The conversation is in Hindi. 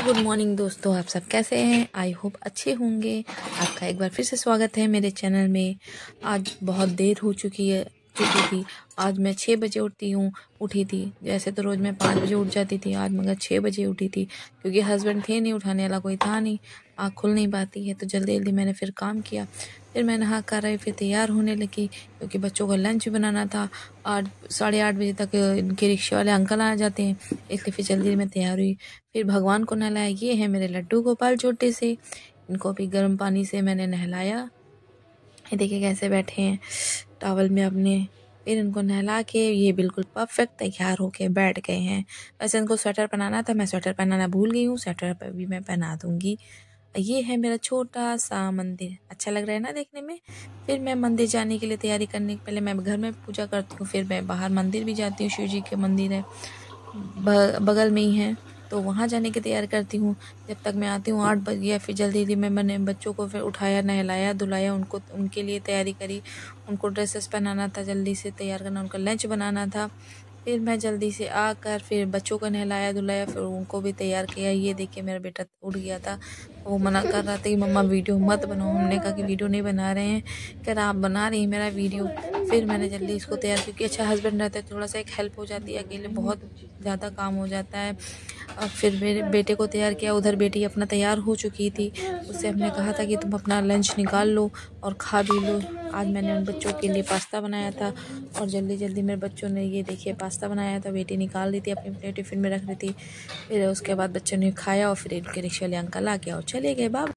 गुड मॉर्निंग दोस्तों, आप सब कैसे हैं? आई होप अच्छे होंगे। आपका एक बार फिर से स्वागत है मेरे चैनल में। आज बहुत देर हो चुकी थी। आज मैं 6 बजे उठी थी। जैसे तो रोज़ मैं 5 बजे उठ जाती थी, आज मगर 6 बजे उठी थी क्योंकि हस्बैंड थे नहीं, उठाने वाला कोई था नहीं। आँख खुल नहीं पाती है तो जल्दी जल्दी मैंने फिर काम किया। फिर मैं नहा कर आई, फिर तैयार होने लगी क्योंकि बच्चों का लंच भी बनाना था। 8 साढ़े 8 बजे तक इनके रिक्शे वाले अंकल आ जाते हैं, इसलिए फिर जल्दी मैं तैयार हुई। फिर भगवान को नहलाया। ये है मेरे लड्डू गोपाल छोटे से, इनको भी गर्म पानी से मैंने नहलाया। ये देखिए कैसे बैठे हैं टॉवल में अपने। फिर इनको नहला के ये बिल्कुल परफेक्ट तैयार होके बैठ गए हैं। वैसे इनको स्वेटर पहनाना था, मैं स्वेटर पहनाना भूल गई हूँ। स्वेटर पर भी मैं पहना दूंगी। ये है मेरा छोटा सा मंदिर, अच्छा लग रहा है ना देखने में। फिर मैं मंदिर जाने के लिए तैयारी करने के पहले मैं घर में पूजा करती हूँ, फिर मैं बाहर मंदिर भी जाती हूँ। शिव जी के मंदिर है बगल में ही है, तो वहाँ जाने की तैयारी करती हूँ। जब तक मैं आती हूँ 8 बज गया। फिर जल्दी जल्दी मैंने बच्चों को फिर उठाया, नहलाया धुलाया, उनको उनके लिए तैयारी करी। उनको ड्रेसेस पहनाना था, जल्दी से तैयार करना, उनका लंच बनाना था। फिर मैं जल्दी से आकर फिर बच्चों को नहलाया धुलाया, फिर उनको भी तैयार किया। ये देखिए मेरा बेटा उठ गया था, वो मना कर रहा था कि मम्मा वीडियो मत बनाओ। हमने कहा कि वीडियो नहीं बना रहे हैं। कह रहा आप बना रही हैं मेरा वीडियो। फिर मैंने जल्दी इसको तैयार, क्योंकि अच्छा हस्बैंड रहता है थोड़ा सा एक हेल्प हो जाती है, अकेले बहुत ज़्यादा काम हो जाता है। और फिर मेरे बेटे को तैयार किया। उधर बेटी अपना तैयार हो चुकी थी, उससे हमने कहा था कि तुम अपना लंच निकाल लो और खा भी लो। आज मैंने उन बच्चों के लिए पास्ता बनाया था और जल्दी जल्दी मेरे बच्चों ने ये देखिए पास्ता बनाया था। बेटी निकाल दी थी अपनी अपने टिफ़िन में रख रही थी। फिर उसके बाद बच्चों ने खाया और फिर इनके रिक्शे वाले अंकल आ गया और चले गए। बाय।